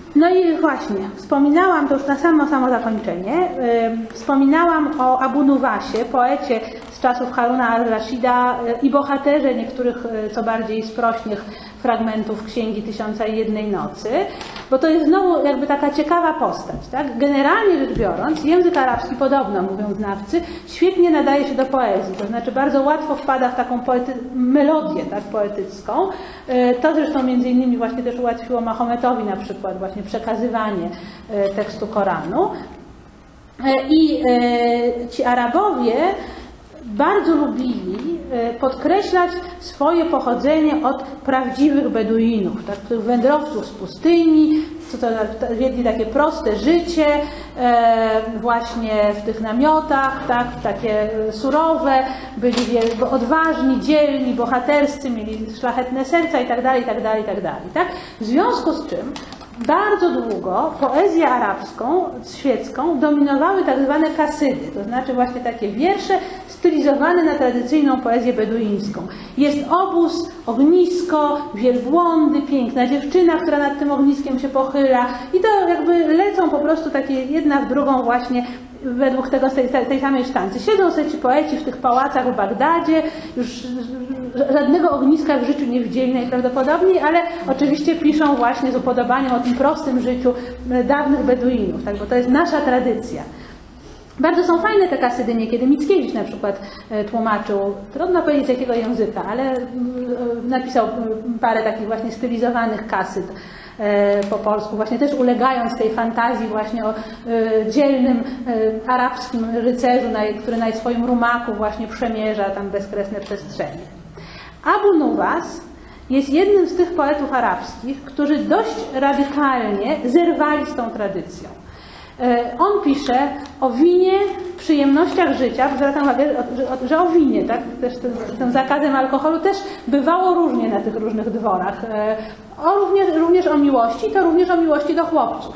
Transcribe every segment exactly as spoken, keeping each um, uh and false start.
No i właśnie, wspominałam, to już na samo, samo zakończenie, yy, wspominałam o Abu Nuwasie, poecie z czasów Haruna al-Rashida yy, i bohaterze niektórych yy, co bardziej sprośnych fragmentów Księgi Tysiąca i Jednej Nocy, bo to jest znowu jakby taka ciekawa postać. Tak? Generalnie rzecz biorąc, język arabski, podobno mówią znawcy, świetnie nadaje się do poezji, to znaczy bardzo łatwo wpada w taką poety melodię tak, poetycką. To zresztą między innymi właśnie też ułatwiło Mahometowi na przykład właśnie przekazywanie tekstu Koranu. I ci Arabowie bardzo lubili podkreślać swoje pochodzenie od prawdziwych Beduinów, tak, tych wędrowców z pustyni, co to wiedli takie proste życie, właśnie w tych namiotach, tak, takie surowe, byli odważni, dzielni, bohaterscy, mieli szlachetne serca i tak dalej, i tak dalej, i tak dalej. Tak? W związku z czym bardzo długo poezję arabską, świecką dominowały tak zwane kasydy, to znaczy właśnie takie wiersze stylizowane na tradycyjną poezję beduińską. Jest obóz, ognisko, wielbłądy, piękna dziewczyna, która nad tym ogniskiem się pochyla i to jakby lecą po prostu takie jedna w drugą właśnie według tego, tej, tej samej sztancy. Siedzą sobie ci poeci w tych pałacach w Bagdadzie, już żadnego ogniska w życiu nie widzieli najprawdopodobniej, ale oczywiście piszą właśnie z upodobaniem o tym prostym życiu dawnych Beduinów, tak, bo to jest nasza tradycja. Bardzo są fajne te kasydy, niekiedy Mickiewicz na przykład tłumaczył, trudno powiedzieć z jakiego języka, ale napisał parę takich właśnie stylizowanych kasyd po polsku, właśnie też ulegając tej fantazji właśnie o dzielnym arabskim rycerzu, który na swoim rumaku właśnie przemierza tam bezkresne przestrzenie. Abu Nuwas jest jednym z tych poetów arabskich, którzy dość radykalnie zerwali z tą tradycją. On pisze o winie, przyjemnościach życia, zwracam uwagę, że o winie, tak? Też tym, tym zakazem alkoholu też bywało różnie na tych różnych dworach. O, również, również o miłości, to również o miłości do chłopców.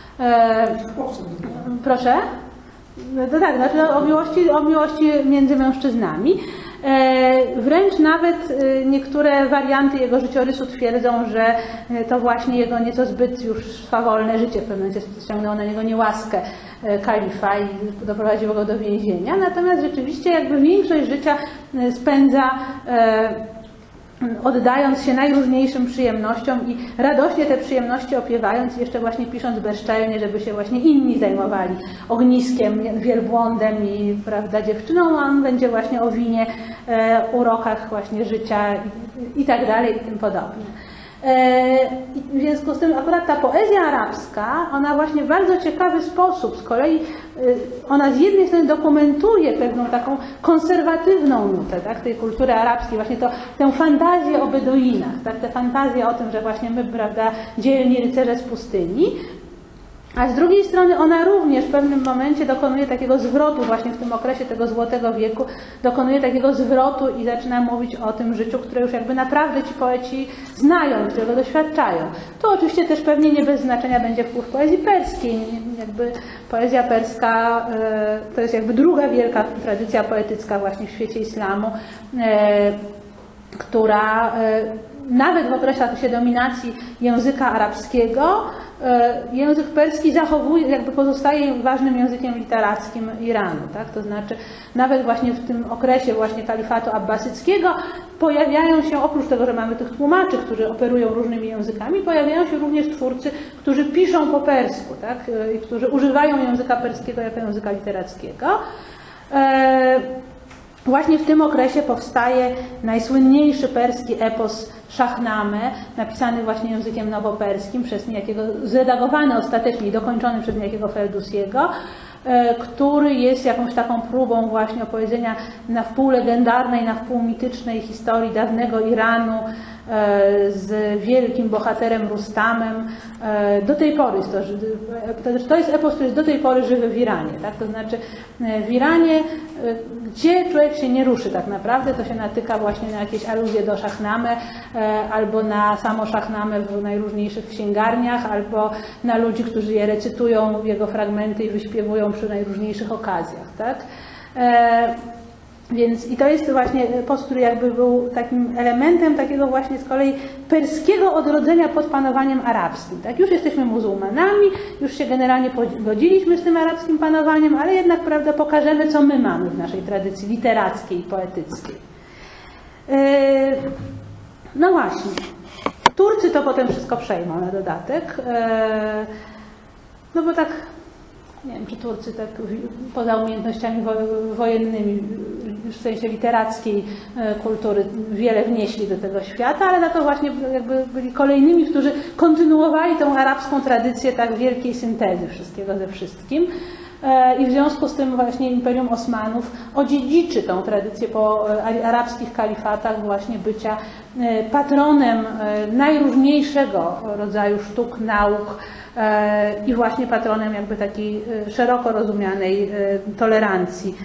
Proszę? No tak, znaczy o miłości, o miłości między mężczyznami. Wręcz nawet niektóre warianty jego życiorysu twierdzą, że to właśnie jego nieco zbyt już swawolne życie w pewnym momencie ściągnęło na niego niełaskę kalifa i doprowadziło go do więzienia. Natomiast rzeczywiście jakby większość życia spędza oddając się najróżniejszym przyjemnościom i radośnie te przyjemności opiewając, jeszcze właśnie pisząc bezczelnie, żeby się właśnie inni zajmowali ogniskiem, wielbłądem i prawda, dziewczyną, a on będzie właśnie o winie, e, urokach właśnie życia i, i tak dalej i tym podobne. W związku z tym akurat ta poezja arabska, ona właśnie w bardzo ciekawy sposób, z kolei ona z jednej strony dokumentuje pewną taką konserwatywną nutę tak, tej kultury arabskiej, właśnie to, tę fantazję o Beduinach, tak, tę fantazję o tym, że właśnie my, prawda, dzielni rycerze z pustyni, a z drugiej strony ona również w pewnym momencie dokonuje takiego zwrotu, właśnie w tym okresie tego złotego wieku, dokonuje takiego zwrotu i zaczyna mówić o tym życiu, które już jakby naprawdę ci poeci znają, którego doświadczają. Tu oczywiście też pewnie nie bez znaczenia będzie wpływ poezji perskiej. Jakby poezja perska to jest jakby druga wielka tradycja poetycka właśnie w świecie islamu, która nawet w okresie dominacji języka arabskiego język perski zachowuje, jakby pozostaje ważnym językiem literackim Iranu, tak? To znaczy nawet właśnie w tym okresie właśnie kalifatu abbasyckiego pojawiają się, oprócz tego, że mamy tych tłumaczy, którzy operują różnymi językami, pojawiają się również twórcy, którzy piszą po persku, tak? I którzy używają języka perskiego jako języka literackiego. Właśnie w tym okresie powstaje najsłynniejszy perski epos Szahnameh, napisany właśnie językiem nowoperskim, przez niejakiego, zredagowany ostatecznie i dokończony przez niejakiego Ferdusiego, który jest jakąś taką próbą właśnie opowiedzenia na wpół legendarnej, na wpół mitycznej historii dawnego Iranu z wielkim bohaterem Rustamem. Do tej pory jest to, to jest epos, który jest do tej pory żywy w Iranie. Tak? To znaczy w Iranie, gdzie człowiek się nie ruszy tak naprawdę, to się natyka właśnie na jakieś aluzje do Szahnameh, albo na samo Szahnameh w najróżniejszych księgarniach, albo na ludzi, którzy je recytują, jego fragmenty i wyśpiewują przy najróżniejszych okazjach. Tak? Więc i to jest właśnie post, który jakby był takim elementem takiego właśnie z kolei perskiego odrodzenia pod panowaniem arabskim. Tak? Już jesteśmy muzułmanami, już się generalnie pogodziliśmy z tym arabskim panowaniem, ale jednak, prawda, pokażemy, co my mamy w naszej tradycji literackiej i poetyckiej. Yy, no właśnie. Turcy to potem wszystko przejmą na dodatek. Yy, no bo tak, nie wiem, czy Turcy tak poza umiejętnościami wojennymi, w sensie literackiej kultury, wiele wnieśli do tego świata, ale na to właśnie jakby byli kolejnymi, którzy kontynuowali tą arabską tradycję tak wielkiej syntezy wszystkiego ze wszystkim. I w związku z tym właśnie Imperium Osmanów odziedziczy tą tradycję po arabskich kalifatach właśnie bycia patronem najróżniejszego rodzaju sztuk, nauk i właśnie patronem jakby takiej szeroko rozumianej tolerancji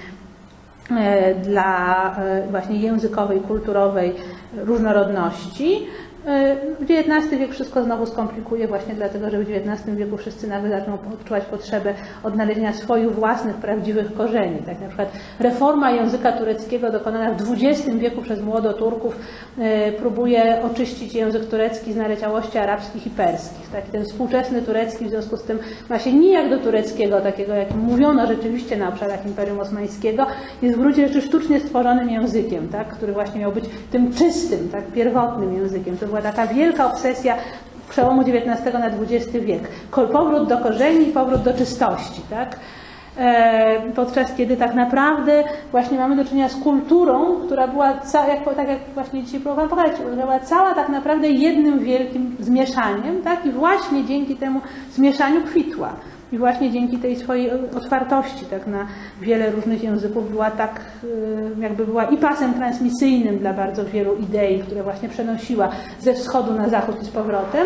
dla właśnie językowej, kulturowej różnorodności. dziewiętnasty wiek wszystko znowu skomplikuje właśnie dlatego, że w dziewiętnastym wieku wszyscy nagle zaczną odczuwać potrzebę odnalezienia swoich własnych, prawdziwych korzeni. Tak na przykład reforma języka tureckiego dokonana w dwudziestym wieku przez młodoturków próbuje oczyścić język turecki z naleciałości arabskich i perskich. Tak? Ten współczesny turecki w związku z tym ma się nijak do tureckiego, takiego jakim mówiono rzeczywiście na obszarach Imperium Osmańskiego, jest w gruncie rzeczy sztucznie stworzonym językiem, tak? Który właśnie miał być tym czystym, tak? Pierwotnym językiem. To była taka wielka obsesja przełomu dziewiętnastego na dwudziesty wiek. Powrót do korzeni, powrót do czystości. Tak? E, podczas kiedy tak naprawdę właśnie mamy do czynienia z kulturą, która była, ca, jak, tak jak właśnie dzisiaj próbowałam pokazać, która była cała tak naprawdę jednym wielkim zmieszaniem, tak? I właśnie dzięki temu zmieszaniu kwitła. I właśnie dzięki tej swojej otwartości tak, na wiele różnych języków była tak, jakby była i pasem transmisyjnym dla bardzo wielu idei, które właśnie przenosiła ze wschodu na zachód i z powrotem.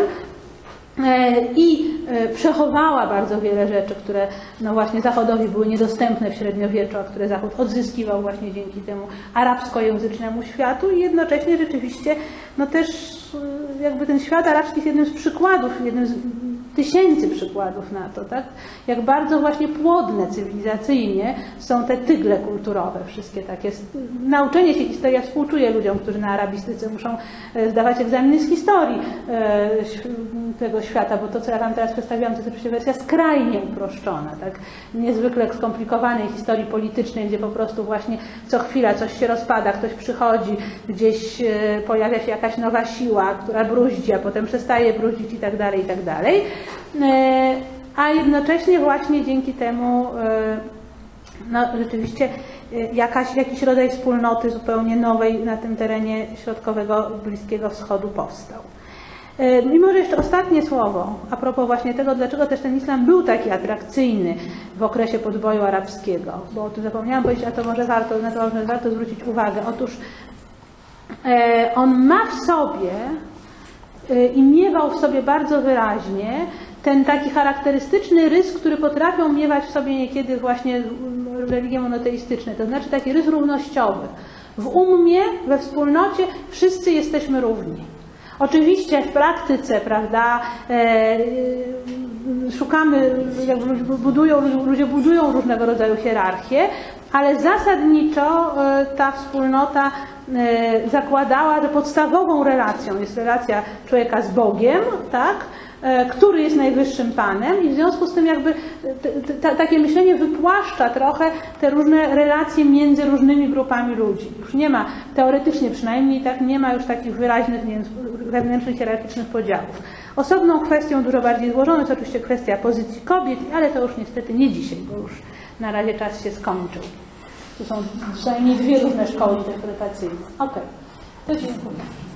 I przechowała bardzo wiele rzeczy, które no właśnie Zachodowi były niedostępne w średniowieczu, a które Zachód odzyskiwał właśnie dzięki temu arabskojęzycznemu światu i jednocześnie rzeczywiście no też jakby ten świat arabski jest jednym z przykładów, jednym z tysięcy przykładów na to, tak? Jak bardzo właśnie płodne cywilizacyjnie są te tygle kulturowe, wszystkie takie. Nauczenie się historii, ja współczuję ludziom, którzy na arabistyce muszą zdawać egzaminy z historii tego świata, bo to, co ja Wam teraz przedstawiłam, to jest oczywiście wersja skrajnie uproszczona, tak? Niezwykle skomplikowanej historii politycznej, gdzie po prostu właśnie co chwila coś się rozpada, ktoś przychodzi, gdzieś pojawia się jakaś nowa siła, która bruździ, a potem przestaje bruździć i tak dalej, i tak dalej. A jednocześnie właśnie dzięki temu no, rzeczywiście jakaś, jakiś rodzaj wspólnoty zupełnie nowej na tym terenie środkowego Bliskiego Wschodu powstał. I może jeszcze ostatnie słowo a propos właśnie tego, dlaczego też ten islam był taki atrakcyjny w okresie podboju arabskiego, bo o tym zapomniałam powiedzieć, a to może warto, na to może warto zwrócić uwagę. Otóż on ma w sobie i miewał w sobie bardzo wyraźnie ten taki charakterystyczny rys, który potrafią miewać w sobie niekiedy właśnie religie monoteistyczne, to znaczy taki rys równościowy. W ummie, we wspólnocie wszyscy jesteśmy równi. Oczywiście w praktyce, prawda, e, szukamy, jakby budują, ludzie budują różnego rodzaju hierarchie, ale zasadniczo e, ta wspólnota e, zakładała, że podstawową relacją jest relacja człowieka z Bogiem, tak, e, który jest najwyższym Panem i w związku z tym jakby t, t, takie myślenie wypłaszcza trochę te różne relacje między różnymi grupami ludzi. Już nie ma, teoretycznie przynajmniej, tak, nie ma już takich wyraźnych, nie wiem, wewnętrznych, hierarchicznych podziałów. Osobną kwestią, dużo bardziej złożoną, jest oczywiście kwestia pozycji kobiet, ale to już niestety nie dzisiaj, bo już na razie czas się skończył. Tu są przynajmniej dwie różne szkoły interpretacyjne. Okej, to dziękuję.